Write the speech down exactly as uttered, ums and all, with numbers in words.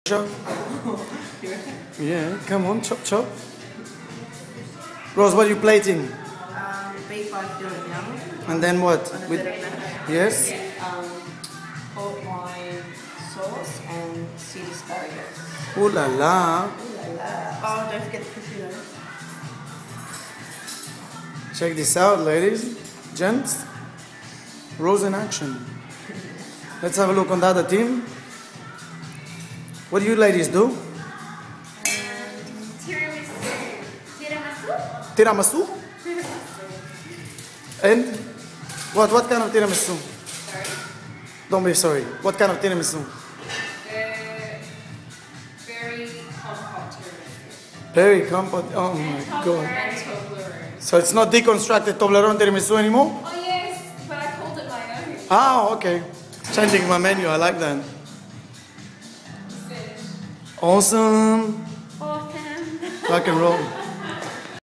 Chop. Yeah, come on, chop chop. Rose, what are you plating? Um, beef five fillet young. And then what? On a With, bit of mash. yes? Um, pork wine sauce and seed asparagus. Ooh la la. Oh, don't forget the prosciutto. Check this out, ladies, gents. Rose in action. Let's have a look on the other team. What do you ladies do? Um, tiramisu. Tiramisu? Tiramisu? And what? What kind of tiramisu? Sorry. Don't be sorry. What kind of tiramisu? The very compact tiramisu. Very comfort. Oh my god. And Toblerone. So it's not deconstructed Toblerone tiramisu anymore? Oh yes, but I called it my own. Ah, okay. Changing my menu. I like that. Awesome. Awesome. Rock and roll.